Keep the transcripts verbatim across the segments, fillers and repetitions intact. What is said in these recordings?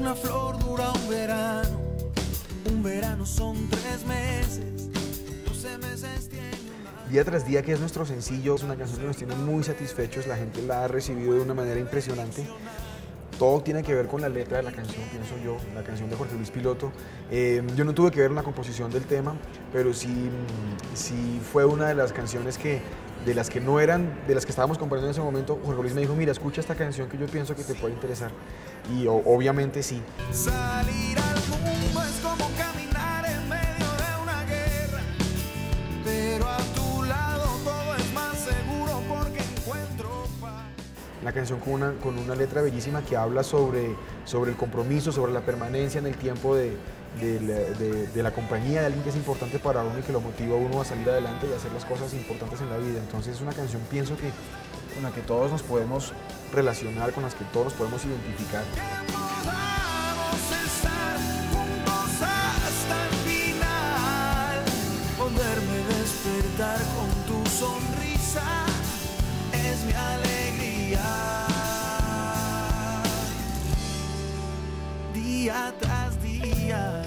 Una flor dura un verano, un verano son tres meses, doce meses tiene una... Día tras día, que es nuestro sencillo, es una canción que nos tiene muy satisfechos, la gente la ha recibido de una manera impresionante. Todo tiene que ver con la letra de la canción, pienso yo, la canción de Jorge Luis Piloto. Eh, yo no tuve que ver en la composición del tema, pero sí, sí fue una de las canciones que, de las que no eran, de las que estábamos componiendo en ese momento. Jorge Luis me dijo, mira, escucha esta canción que yo pienso que te puede interesar. Y o, obviamente sí. Salir al mundo es como caminar en medio de una guerra, pero a tu lado todo es más seguro porque encuentro paz. La canción con una, con una letra bellísima que habla sobre, sobre el compromiso, sobre la permanencia en el tiempo de, de, la, de, de la compañía de alguien que es importante para uno y que lo motiva a uno a salir adelante y a hacer las cosas importantes en la vida. Entonces es una canción, pienso que con la que todos nos podemos relacionar, con las que todos nos podemos identificar. Que podamos estar juntos hasta el final, poderme despertar con tu sonrisa es mi alegría. Día tras día.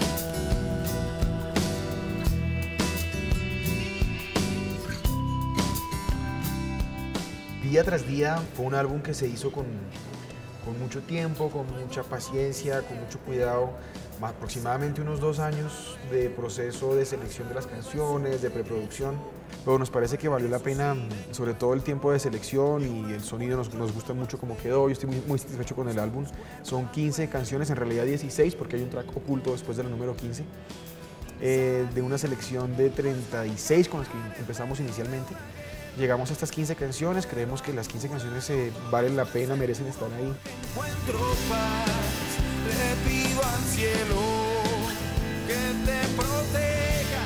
Día tras día fue un álbum que se hizo con, con mucho tiempo, con mucha paciencia, con mucho cuidado, aproximadamente unos dos años de proceso de selección de las canciones, de preproducción, pero nos parece que valió la pena, sobre todo el tiempo de selección, y el sonido nos, nos gusta mucho como quedó. Yo estoy muy, muy satisfecho con el álbum. Son quince canciones, en realidad dieciséis, porque hay un track oculto después de la número quince, eh, de una selección de treinta y seis con las que empezamos inicialmente. Llegamos a estas quince canciones, creemos que las quince canciones eh, valen la pena, merecen estar ahí. Encuentro paz, le pido al cielo que te proteja,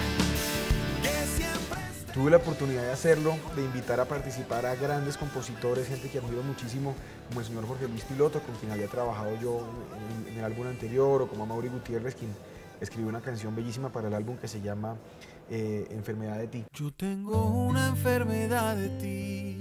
que siempre esté... Tuve la oportunidad de hacerlo, de invitar a participar a grandes compositores, gente que admiro muchísimo, como el señor Jorge Luis Piloto, con quien había trabajado yo en, en el álbum anterior, o como a Mauri Gutiérrez, quien escribió una canción bellísima para el álbum que se llama eh, Enfermedad de ti. Yo tengo una enfermedad de ti,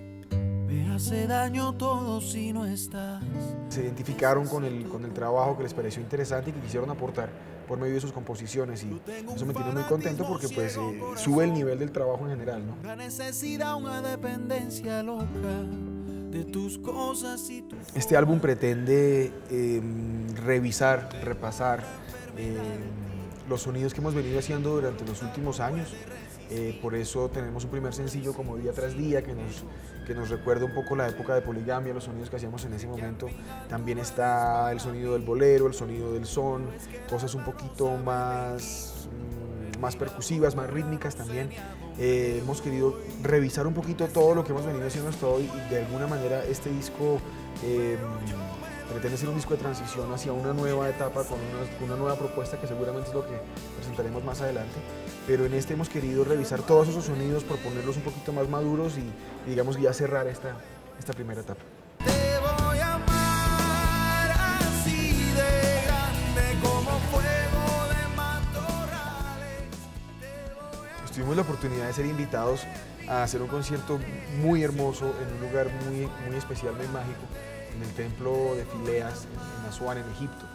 me hace daño todo si no estás. Se identificaron con el, con el trabajo, que les pareció interesante y que quisieron aportar por medio de sus composiciones, y eso me tiene muy contento porque pues eh, sube el nivel del trabajo en general, ¿no? Una necesidad, una dependencia loca de tus cosas y tus... Este álbum pretende eh, revisar, repasar eh, los sonidos que hemos venido haciendo durante los últimos años. Eh, por eso tenemos un primer sencillo como Día tras Día, que nos, que nos recuerda un poco la época de Poligamia, los sonidos que hacíamos en ese momento. También está el sonido del bolero, el sonido del son, cosas un poquito más, más percusivas, más rítmicas también. Eh, hemos querido revisar un poquito todo lo que hemos venido haciendo hasta hoy, y de alguna manera este disco eh, pretende ser un disco de transición hacia una nueva etapa, con una, una nueva propuesta que seguramente es lo que presentaremos más adelante. Pero en este hemos querido revisar todos esos sonidos, proponerlos un poquito más maduros y, y digamos ya cerrar esta, esta primera etapa. Te voy a amar así de grande como fuego de matorrales. Tuvimos la oportunidad de ser invitados a hacer un concierto muy hermoso en un lugar muy, muy especial, muy mágico, en el templo de Fileas, en Asuán, en Egipto.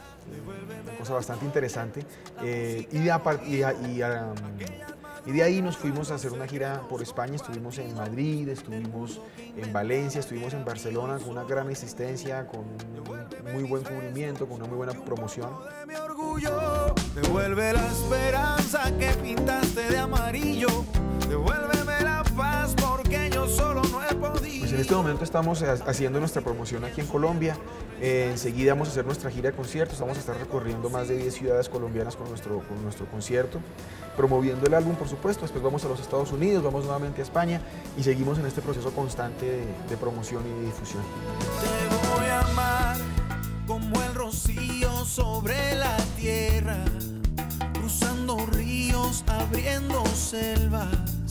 Una cosa bastante interesante. Eh, y, de, y, y, um, y de ahí nos fuimos a hacer una gira por España. Estuvimos en Madrid, estuvimos en Valencia, estuvimos en Barcelona con una gran existencia, con un muy buen cubrimiento, con una muy buena promoción. Mi orgullo, devuelve la esperanza que pintaste de amarillo, devuélveme la paz porque yo solo no he podido. Pues en este momento estamos haciendo nuestra promoción aquí en Colombia. Eh, enseguida vamos a hacer nuestra gira de conciertos. Vamos a estar recorriendo más de diez ciudades colombianas con nuestro, con nuestro concierto, promoviendo el álbum, por supuesto. Después vamos a los Estados Unidos, vamos nuevamente a España y seguimos en este proceso constante de, de promoción y de difusión. Te voy a amar como el rocío sobre la tierra, cruzando ríos, abriendo selvas,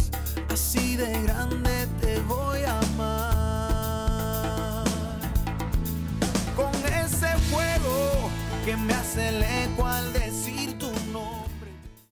así de grande te voy a amar. Con ese fuego que me hace el eco